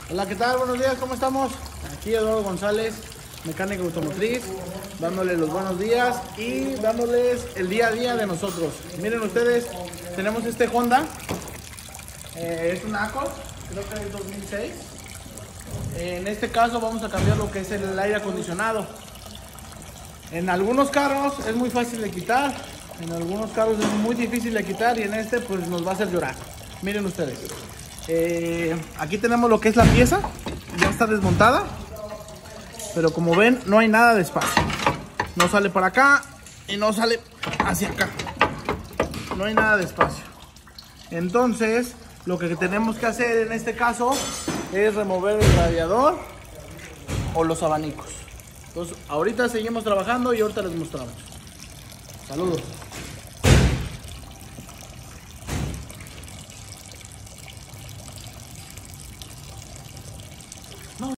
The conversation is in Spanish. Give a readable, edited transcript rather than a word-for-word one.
Hola, ¿qué tal? Buenos días, ¿cómo estamos? Aquí Eduardo González, mecánico automotriz, dándoles los buenos días y dándoles el día a día de nosotros. Miren ustedes, tenemos este Honda, es un Accord, creo que es 2006. En este caso vamos a cambiar lo que es el aire acondicionado. En algunos carros es muy fácil de quitar, en algunos carros es muy difícil de quitar y en este pues nos va a hacer llorar. Miren ustedes. Aquí tenemos lo que es la pieza, ya está desmontada, pero como ven no hay nada de espacio, no sale para acá y no sale hacia acá, no hay nada de espacio. Entonces lo que tenemos que hacer en este caso es remover el radiador o los abanicos. Entonces ahorita seguimos trabajando y ahorita les mostramos. Saludos.